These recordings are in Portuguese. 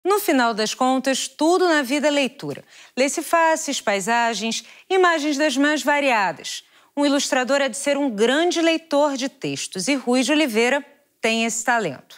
No final das contas, tudo na vida é leitura. Lê-se faces, paisagens, imagens das mais variadas. Um ilustrador é de ser um grande leitor de textos e Rui de Oliveira tem esse talento.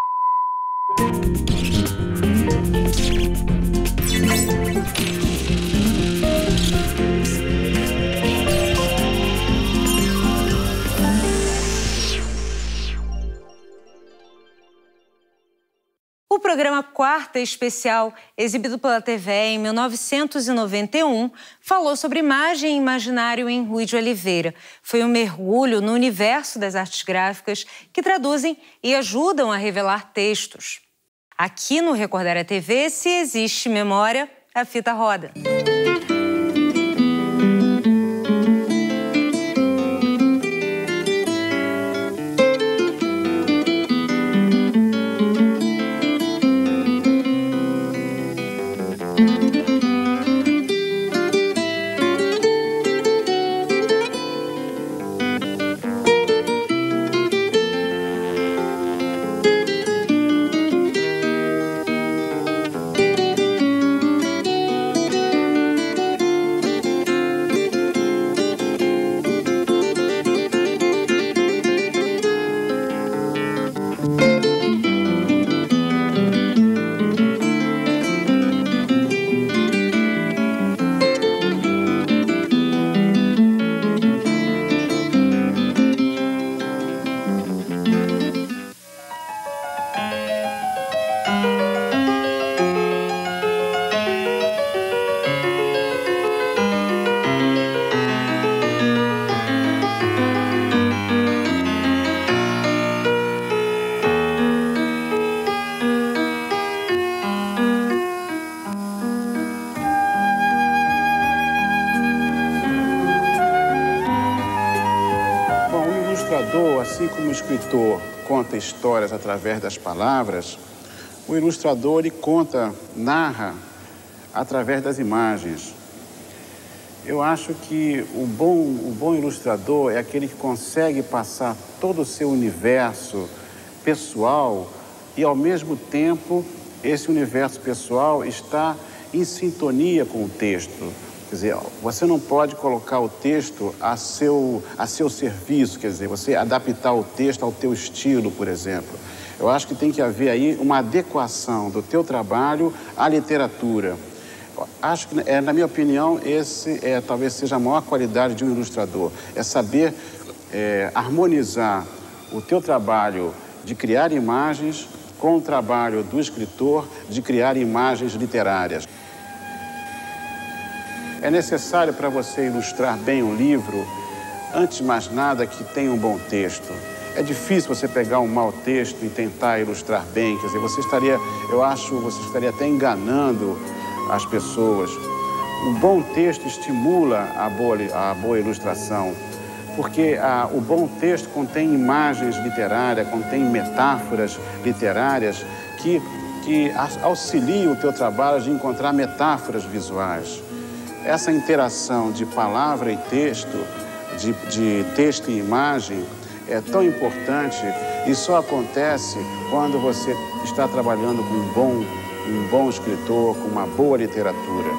O programa Quarta Especial, exibido pela TV em 1991, falou sobre imagem e imaginário em Rui de Oliveira. Foi um mergulho no universo das artes gráficas que traduzem e ajudam a revelar textos. Aqui no Recordar a TV, se existe memória, a fita roda. Assim como o escritor conta histórias através das palavras, o ilustrador narra através das imagens. Eu acho que o bom ilustrador é aquele que consegue passar todo o seu universo pessoal e, ao mesmo tempo, esse universo pessoal está em sintonia com o texto. Quer dizer, você não pode colocar o texto a seu serviço, quer dizer, você adaptar o texto ao teu estilo, por exemplo. Eu acho que tem que haver aí uma adequação do teu trabalho à literatura. Acho que, na minha opinião, talvez seja a maior qualidade de um ilustrador. É saber harmonizar o teu trabalho de criar imagens com o trabalho do escritor de criar imagens literárias. É necessário para você ilustrar bem um livro, antes de mais nada, que tenha um bom texto. É difícil você pegar um mau texto e tentar ilustrar bem, quer dizer, você estaria até enganando as pessoas. Um bom texto estimula a boa ilustração, porque o bom texto contém imagens literárias, contém metáforas literárias que auxiliam o teu trabalho de encontrar metáforas visuais. Essa interação de palavra e texto, de texto e imagem, é tão importante e só acontece quando você está trabalhando com um bom escritor, com uma boa literatura.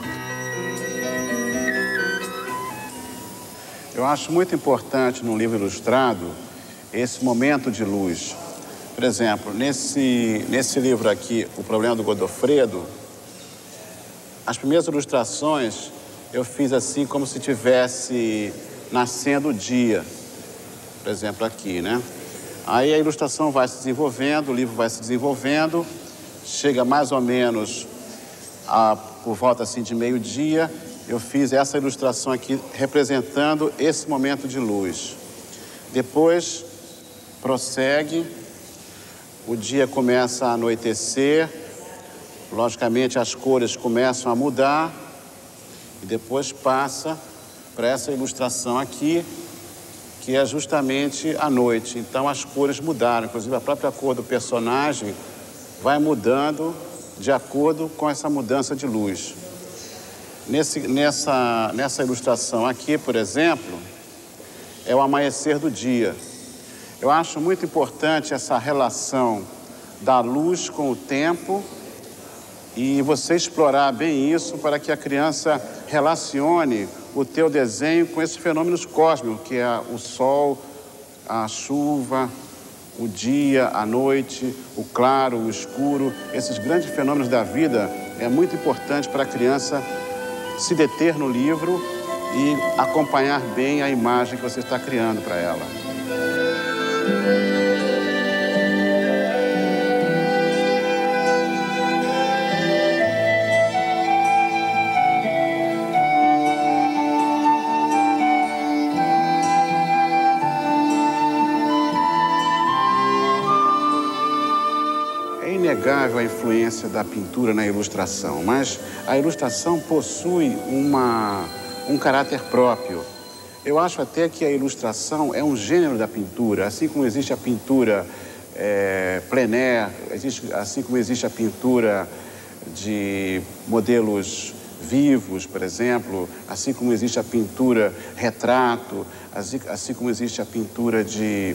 Eu acho muito importante num livro ilustrado esse momento de luz. Por exemplo, nesse livro aqui, O Problema do Godofredo, as primeiras ilustrações eu fiz assim como se tivesse nascendo o dia, por exemplo, aqui, né? Aí a ilustração vai se desenvolvendo, o livro vai se desenvolvendo, chega mais ou menos por volta assim de meio-dia, eu fiz essa ilustração aqui representando esse momento de luz. Depois prossegue, o dia começa a anoitecer, logicamente as cores começam a mudar, e depois passa para essa ilustração aqui, que é justamente a noite. Então as cores mudaram, inclusive a própria cor do personagem vai mudando de acordo com essa mudança de luz. Nessa ilustração aqui, por exemplo, é o amanhecer do dia. Eu acho muito importante essa relação da luz com o tempo e você explorar bem isso para que a criança relacione o teu desenho com esses fenômenos cósmicos, que é o sol, a chuva, o dia, a noite, o claro, o escuro. Esses grandes fenômenos da vida é muito importante para a criança se deter no livro e acompanhar bem a imagem que você está criando para ela. É inegável a influência da pintura na ilustração, mas a ilustração possui um caráter próprio. Eu acho até que a ilustração é um gênero da pintura, assim como existe a pintura plein air, assim como existe a pintura de modelos vivos, por exemplo, assim como existe a pintura retrato, assim como existe a pintura de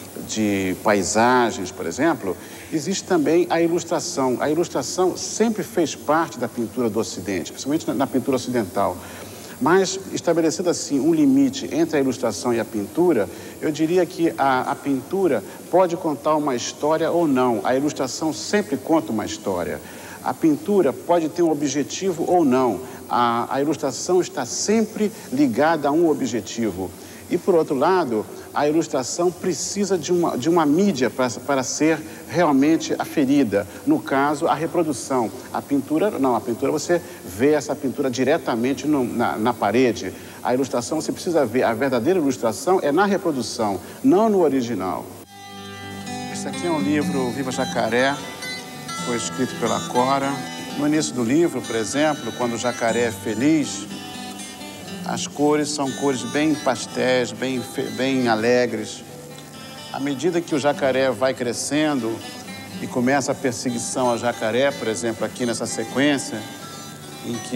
paisagens, por exemplo, existe também a ilustração. A ilustração sempre fez parte da pintura do Ocidente, principalmente na pintura ocidental. Mas, estabelecido assim um limite entre a ilustração e a pintura, eu diria que a pintura pode contar uma história ou não. A ilustração sempre conta uma história. A pintura pode ter um objetivo ou não. A ilustração está sempre ligada a um objetivo. E, por outro lado, a ilustração precisa de uma mídia para ser realmente aferida. No caso, a reprodução. A pintura, não. A pintura, você vê essa pintura diretamente na parede. A ilustração, você precisa ver. A verdadeira ilustração é na reprodução, não no original. Esse aqui é um livro, Viva Jacaré, foi escrito pela Cora. No início do livro, por exemplo, quando o jacaré é feliz, as cores são cores bem pastéis, bem alegres. À medida que o jacaré vai crescendo e começa a perseguição ao jacaré, por exemplo, aqui nessa sequência, em que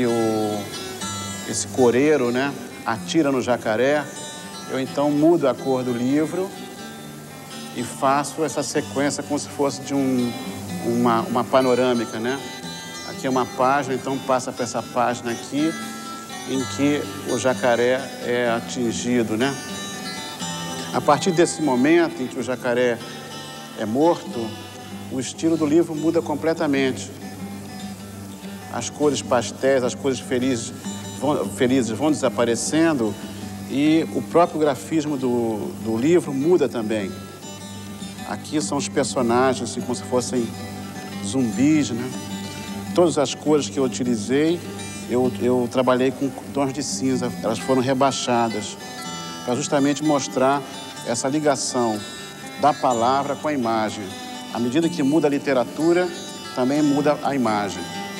esse coreiro, né, atira no jacaré, eu então mudo a cor do livro e faço essa sequência como se fosse de uma panorâmica, né? Aqui é uma página, então passa para essa página aqui, em que o jacaré é atingido, né? A partir desse momento em que o jacaré é morto, o estilo do livro muda completamente. As cores pastéis, as cores felizes vão desaparecendo e o próprio grafismo do livro muda também. Aqui são os personagens, assim, como se fossem zumbis, né? Todas as cores que eu utilizei, eu trabalhei com tons de cinza, elas foram rebaixadas, para justamente mostrar essa ligação da palavra com a imagem. À medida que muda a literatura, também muda a imagem.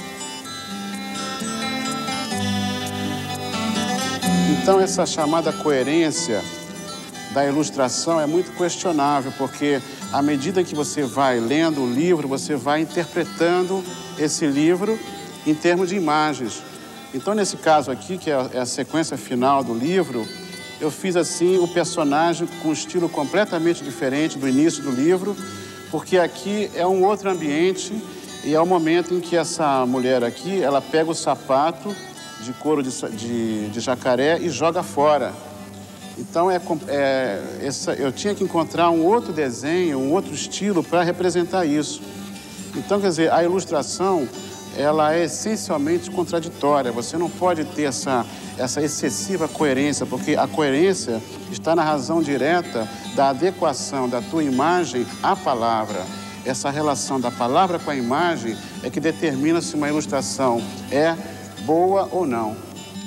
Então, essa chamada coerência da ilustração é muito questionável, porque à medida que você vai lendo o livro, você vai interpretando esse livro em termos de imagens. Então, nesse caso aqui, que é a sequência final do livro, eu fiz assim o personagem com um estilo completamente diferente do início do livro, porque aqui é um outro ambiente e é o momento em que essa mulher aqui, ela pega o sapato de couro de jacaré e joga fora. Então, eu tinha que encontrar um outro desenho, um outro estilo para representar isso. Então, quer dizer, a ilustração, ela é essencialmente contraditória. Você não pode ter essa excessiva coerência, porque a coerência está na razão direta da adequação da tua imagem à palavra. Essa relação da palavra com a imagem é que determina se uma ilustração é boa ou não.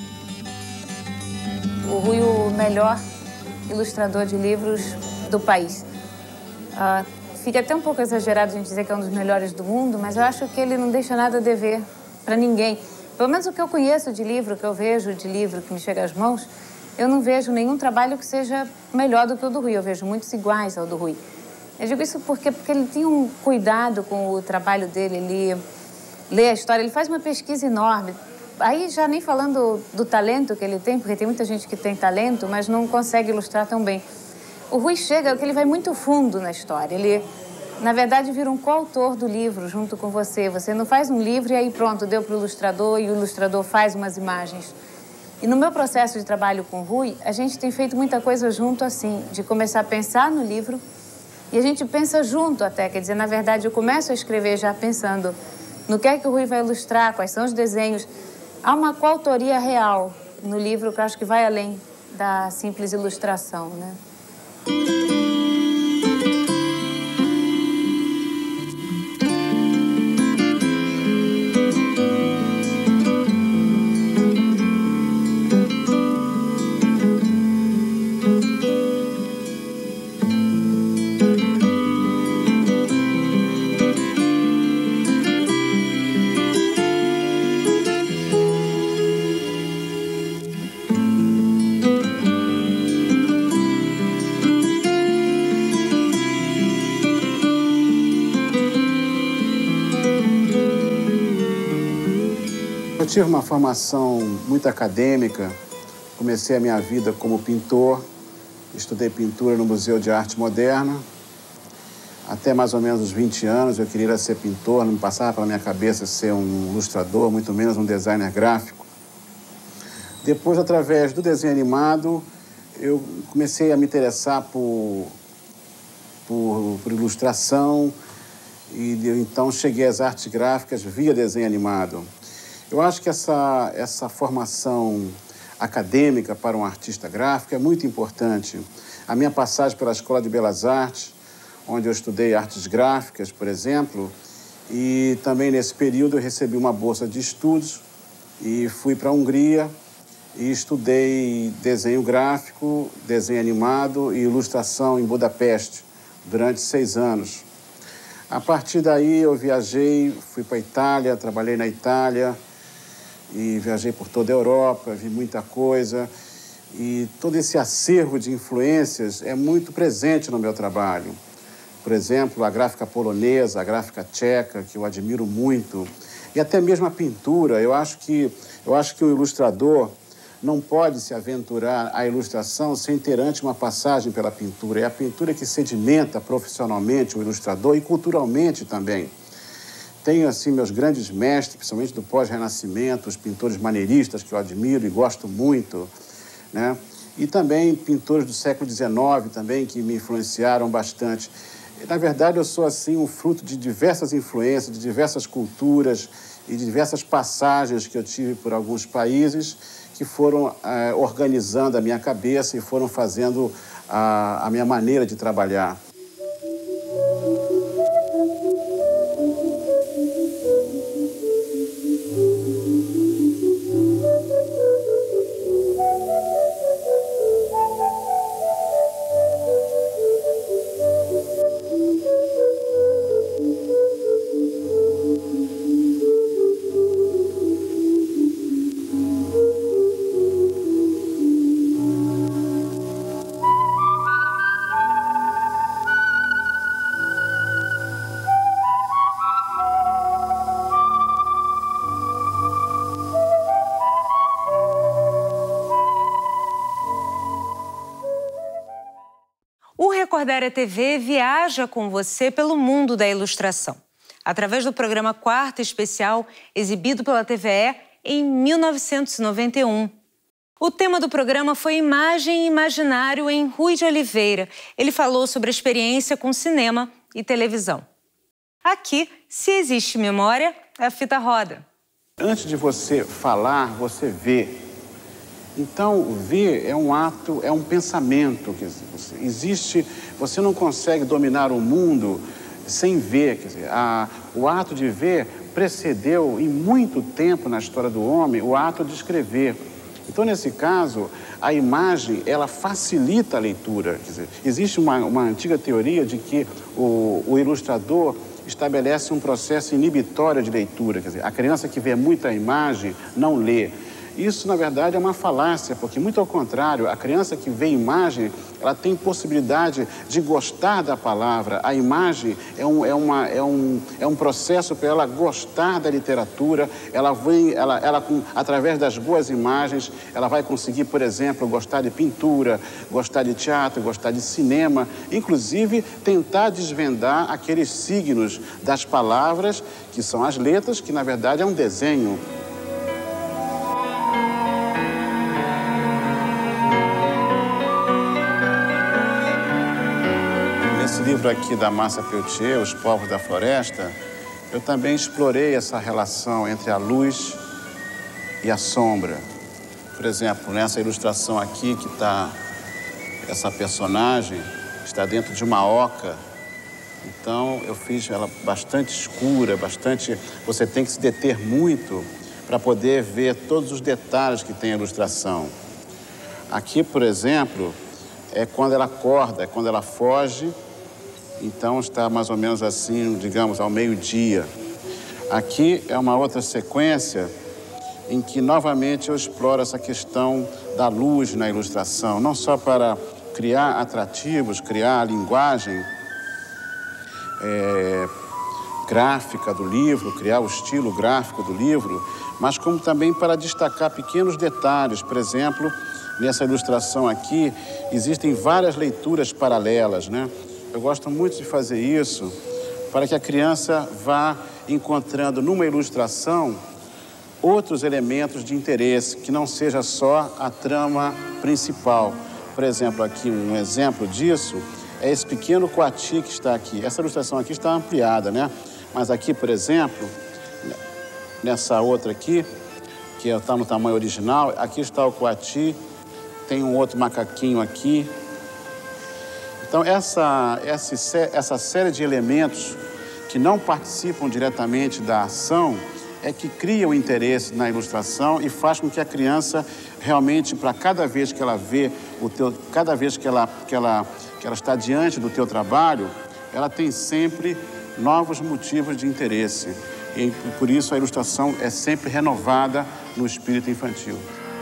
O Rui, o melhor ilustrador de livros do país. Fica até um pouco exagerado a gente dizer que é um dos melhores do mundo, mas eu acho que ele não deixa nada a dever para ninguém. Pelo menos o que eu conheço de livro, o que eu vejo de livro que me chega às mãos, eu não vejo nenhum trabalho que seja melhor do que o do Rui. Eu vejo muitos iguais ao do Rui. Eu digo isso porque ele tem um cuidado com o trabalho dele, ele lê a história, ele faz uma pesquisa enorme. Aí já nem falando do talento que ele tem, porque tem muita gente que tem talento, mas não consegue ilustrar tão bem. O Rui chega, que ele vai muito fundo na história. Ele na verdade, vira um coautor do livro junto com você. Você não faz um livro e aí pronto, deu para o ilustrador e o ilustrador faz umas imagens. E no meu processo de trabalho com o Rui, a gente tem feito muita coisa junto assim, de começar a pensar no livro e a gente pensa junto até, quer dizer, na verdade eu começo a escrever já pensando no que é que o Rui vai ilustrar, quais são os desenhos. Há uma coautoria real no livro que eu acho que vai além da simples ilustração, né? Eu tive uma formação muito acadêmica, comecei a minha vida como pintor, estudei pintura no Museu de Arte Moderna. Até mais ou menos os 20 anos eu queria ser pintor, não me passava pela minha cabeça ser um ilustrador, muito menos um designer gráfico. Depois, através do desenho animado, eu comecei a me interessar por ilustração e então cheguei às artes gráficas via desenho animado. Eu acho que essa formação acadêmica para um artista gráfico é muito importante. A minha passagem pela Escola de Belas Artes, onde eu estudei artes gráficas, por exemplo, e também nesse período eu recebi uma bolsa de estudos e fui para a Hungria e estudei desenho gráfico, desenho animado e ilustração em Budapeste durante 6 anos. A partir daí eu viajei, fui para a Itália, trabalhei na Itália, e viajei por toda a Europa, vi muita coisa. E todo esse acervo de influências é muito presente no meu trabalho. Por exemplo, a gráfica polonesa, a gráfica tcheca, que eu admiro muito. E até mesmo a pintura. Eu acho que o ilustrador não pode se aventurar à ilustração sem ter antes uma passagem pela pintura. É a pintura que sedimenta profissionalmente o ilustrador e culturalmente também. Tenho, assim, meus grandes mestres, principalmente do pós-renascimento, os pintores maneiristas, que eu admiro e gosto muito, né? E também pintores do século XIX, também, que me influenciaram bastante. Na verdade, eu sou, assim, um fruto de diversas influências, de diversas culturas e de diversas passagens que eu tive por alguns países que foram organizando a minha cabeça e foram fazendo a minha maneira de trabalhar. O Recordaria TV viaja com você pelo mundo da ilustração, através do programa Quarta Especial, exibido pela TVE em 1991. O tema do programa foi Imagem e Imaginário em Rui de Oliveira. Ele falou sobre a experiência com cinema e televisão. Aqui, se existe memória, a fita roda. Antes de você falar, você vê. Então, ver é um ato, é um pensamento. Você não consegue dominar o mundo sem ver. Quer dizer, o ato de ver precedeu, em muito tempo na história do homem, o ato de escrever. Então, nesse caso, a imagem, ela facilita a leitura. Quer dizer, existe uma antiga teoria de que o ilustrador estabelece um processo inibitório de leitura. Quer dizer, a criança que vê muita imagem não lê. Isso, na verdade, é uma falácia, porque, muito ao contrário, a criança que vê imagem, ela tem possibilidade de gostar da palavra. A imagem é um processo para ela gostar da literatura. Através das boas imagens, ela vai conseguir, por exemplo, gostar de pintura, gostar de teatro, gostar de cinema, inclusive tentar desvendar aqueles signos das palavras, que são as letras, que na verdade é um desenho. Nesse livro aqui da Márcia Peltier, Os Povos da Floresta, eu também explorei essa relação entre a luz e a sombra. Por exemplo, nessa ilustração aqui que está essa personagem, está dentro de uma oca. Então, eu fiz ela bastante escura, Você tem que se deter muito para poder ver todos os detalhes que tem a ilustração. Aqui, por exemplo, é quando ela acorda, é quando ela foge. Então, está mais ou menos assim, digamos, ao meio-dia. Aqui é uma outra sequência em que, novamente, eu exploro essa questão da luz na ilustração, não só para criar atrativos, criar a linguagem gráfica do livro, criar o estilo gráfico do livro, mas como também para destacar pequenos detalhes. Por exemplo, nessa ilustração aqui, existem várias leituras paralelas, né? Eu gosto muito de fazer isso para que a criança vá encontrando numa ilustração outros elementos de interesse, que não seja só a trama principal. Por exemplo, aqui um exemplo disso é esse pequeno coati que está aqui. Essa ilustração aqui está ampliada, né? Mas aqui, por exemplo, nessa outra aqui, que está no tamanho original, aqui está o coati, tem um outro macaquinho aqui. Então, essa série de elementos que não participam diretamente da ação é que cria o interesse na ilustração e faz com que a criança realmente, para cada vez que ela vê cada vez que ela está diante do teu trabalho, ela tem sempre novos motivos de interesse. E por isso a ilustração é sempre renovada no espírito infantil.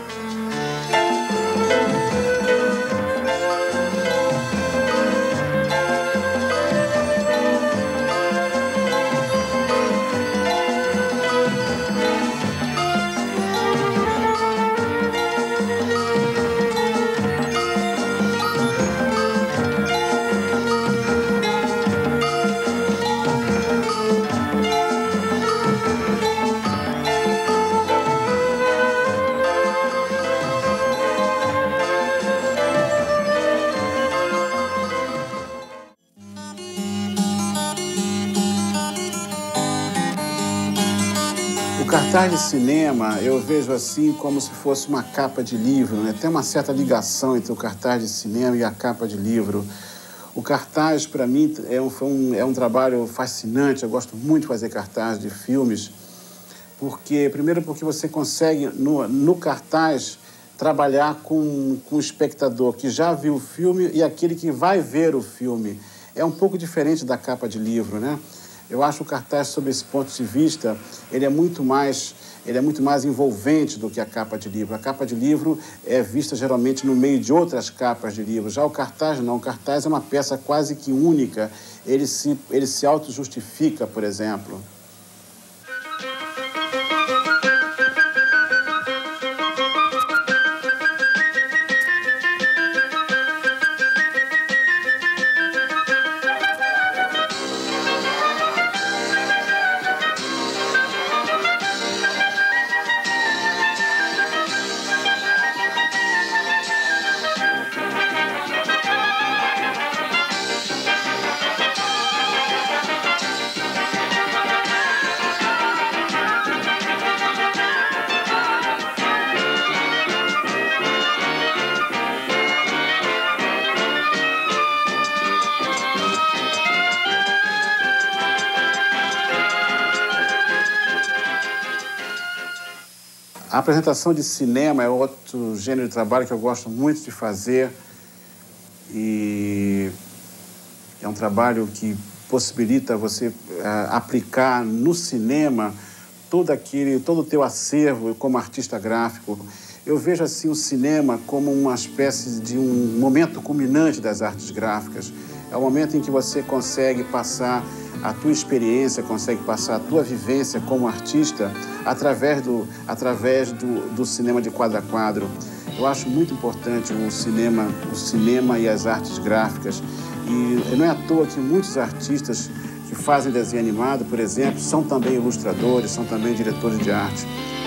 O cartaz de cinema eu vejo assim como se fosse uma capa de livro, né? Tem uma certa ligação entre o cartaz de cinema e a capa de livro. O cartaz, para mim, é um trabalho fascinante. Eu gosto muito de fazer cartaz de filmes, primeiro porque você consegue, no cartaz, trabalhar com o espectador que já viu o filme e aquele que vai ver o filme. É um pouco diferente da capa de livro, né? Eu acho o cartaz, sob esse ponto de vista, ele é muito mais envolvente do que a capa de livro. A capa de livro é vista geralmente no meio de outras capas de livro. Já o cartaz não. O cartaz é uma peça quase que única. Ele se auto-justifica, por exemplo. A apresentação de cinema é outro gênero de trabalho que eu gosto muito de fazer e é um trabalho que possibilita você aplicar no cinema todo o teu acervo como artista gráfico. Eu vejo assim o cinema como uma espécie de um momento culminante das artes gráficas. É o momento em que você consegue passar a tua experiência, consegue passar a tua vivência como artista através do cinema de quadro a quadro. Eu acho muito importante o cinema e as artes gráficas. E não é à toa que muitos artistas que fazem desenho animado, por exemplo, são também ilustradores, são também diretores de arte.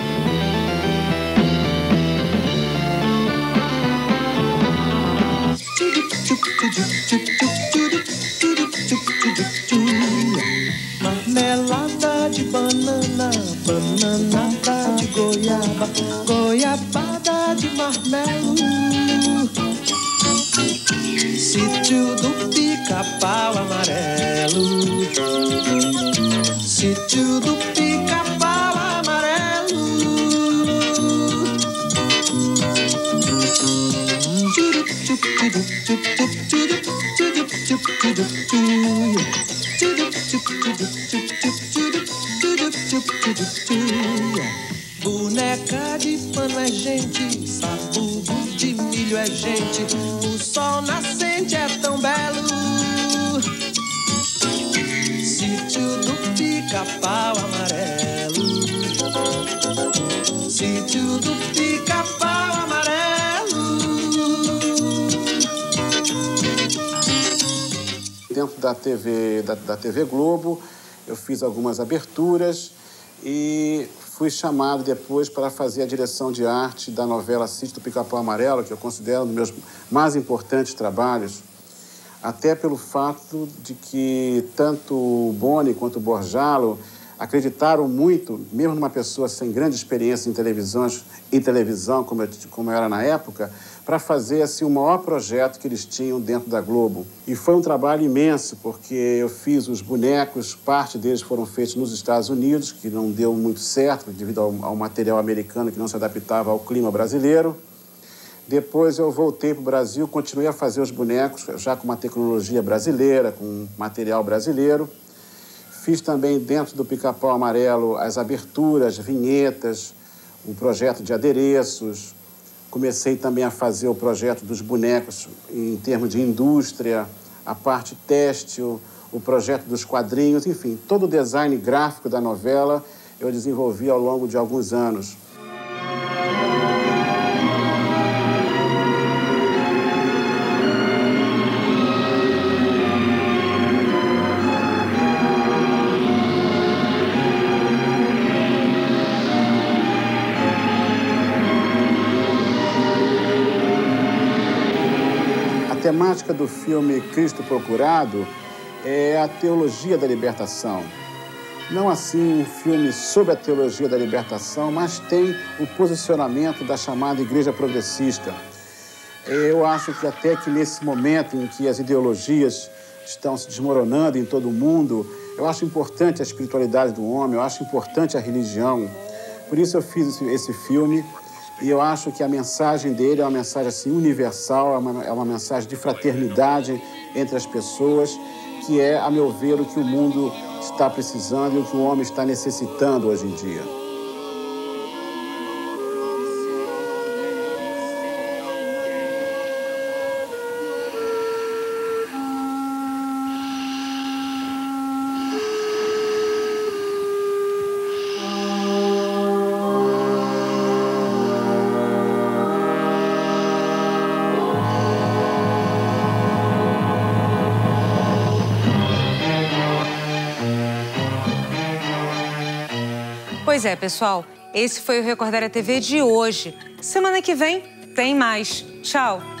Marmelada de banana, bananada de goiaba, goiabada de marmelo. Sítio do Pica-Pau Amarelo, sítio do Pica-Pau Amarelo. Boneca de pano é gente, sabugo de milho é gente, o sol nascente é tão belo. Sítio do Pica-Pau Amarelo, sítio do Pica-Pau Amarelo. Dentro da TV Globo, eu fiz algumas aberturas e fui chamado depois para fazer a direção de arte da novela Sítio do Pica-Pau Amarelo, que eu considero um dos meus mais importantes trabalhos, até pelo fato de que tanto o Boni quanto o Borjalo acreditaram muito, mesmo numa pessoa sem grande experiência em televisão, como eu era na época, para fazer assim, o maior projeto que eles tinham dentro da Globo. E foi um trabalho imenso, porque eu fiz os bonecos, parte deles foram feitos nos Estados Unidos, que não deu muito certo, devido ao material americano que não se adaptava ao clima brasileiro. Depois eu voltei para o Brasil, continuei a fazer os bonecos, já com uma tecnologia brasileira, com material brasileiro. Fiz também, dentro do Pica-Pau Amarelo, as aberturas, vinhetas, o projeto de adereços. Comecei também a fazer o projeto dos bonecos em termos de indústria, a parte têxtil, o projeto dos quadrinhos, enfim, todo o design gráfico da novela eu desenvolvi ao longo de alguns anos. A temática do filme Cristo Procurado é a teologia da libertação. Não assim um filme sobre a teologia da libertação, mas tem o posicionamento da chamada igreja progressista. Eu acho que até que nesse momento em que as ideologias estão se desmoronando em todo o mundo, eu acho importante a espiritualidade do homem, eu acho importante a religião. Por isso eu fiz esse filme. E eu acho que a mensagem dele é uma mensagem assim, universal, é uma mensagem de fraternidade entre as pessoas, que é, a meu ver, o que o mundo está precisando e o que o homem está necessitando hoje em dia. Pois é, pessoal, esse foi o Recordaram TV de hoje. Semana que vem tem mais. Tchau!